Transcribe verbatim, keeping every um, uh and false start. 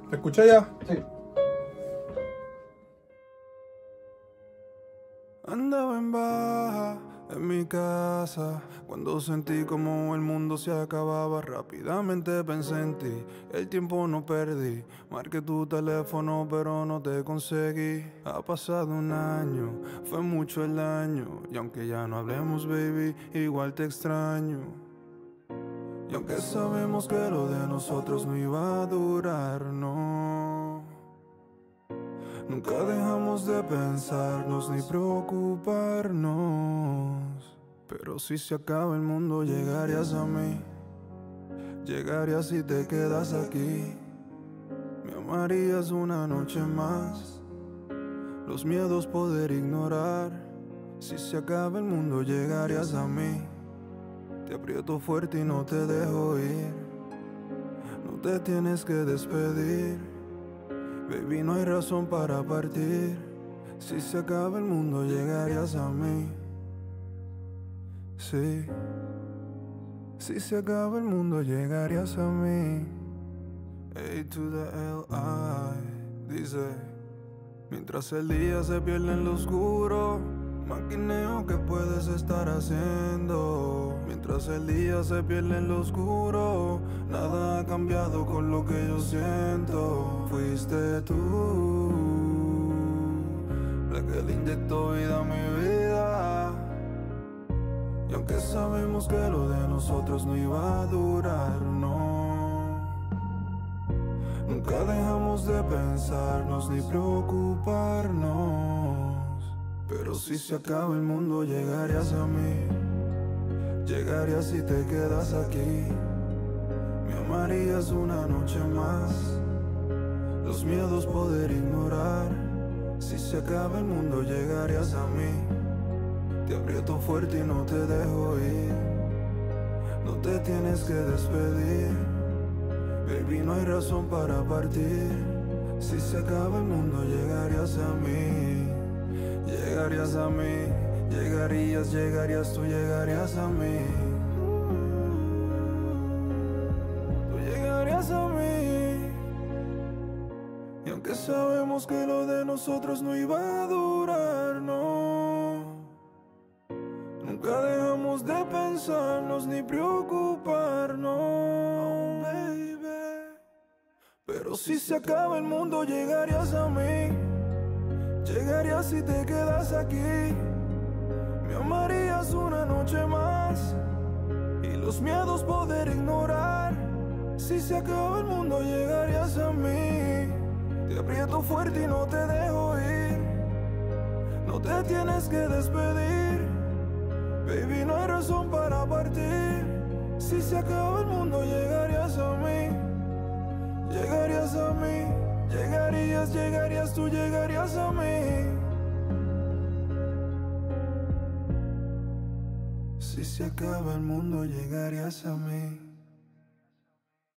¿Te escuché ya? Sí. Andaba en baja en mi casa cuando sentí como el mundo se acababa. Rápidamente pensé en ti, el tiempo no perdí. Marqué tu teléfono pero no te conseguí. Ha pasado un año, fue mucho el año. Y aunque ya no hablemos, baby, igual te extraño. Y aunque sabemos que lo de nosotros no iba a durar, no. Nunca dejamos de pensarnos ni preocuparnos. Pero si se acaba el mundo, llegarías a mí. Llegarías si te quedas aquí. Me amarías una noche más. Los miedos poder ignorar. Si se acaba el mundo, llegarías a mí. Te aprieto fuerte y no te dejo ir. No te tienes que despedir. Baby, no hay razón para partir. Si se acaba el mundo, llegarías a mí. Sí. Si se acaba el mundo, llegarías a mí. A to the L I. Dice: mientras el día se pierde en lo oscuro, maquineo qué puedes estar haciendo. Mientras el día se pierde en lo oscuro, nada ha cambiado con lo que yo siento. Fuiste tú la que le inyectó vida a mi vida. Y aunque sabemos que lo de nosotros no iba a durar, no. Nunca dejamos de pensarnos ni preocuparnos. Pero si se acaba el mundo, llegarías a mí. Llegarías si te quedas aquí. Me amarías una noche más. Los miedos poder ignorar. Si se acaba el mundo, llegarías a mí. Te aprieto fuerte y no te dejo ir. No te tienes que despedir. Baby, no hay razón para partir. Si se acaba el mundo, llegarías a mí. Llegarías a mí. Llegarías, llegarías, tú llegarías a mí. Tú llegarías a mí. Y aunque sabemos que lo de nosotros no iba a durar, no. Nunca dejamos de pensarnos ni preocuparnos, baby. Pero si se acaba el mundo, llegarías a mí. Llegarías si te quedas aquí. Me amarías una noche más. Y los miedos poder ignorar. Si se acaba el mundo, llegarías a mí. Te aprieto fuerte y no te dejo ir. No te tienes que despedir. Baby, no hay razón para partir. Si se acaba el mundo, llegarías a mí. Llegarías a mí. Llegarías, llegarías, tú llegarías a mí. Si se acaba el mundo, llegarías a mí.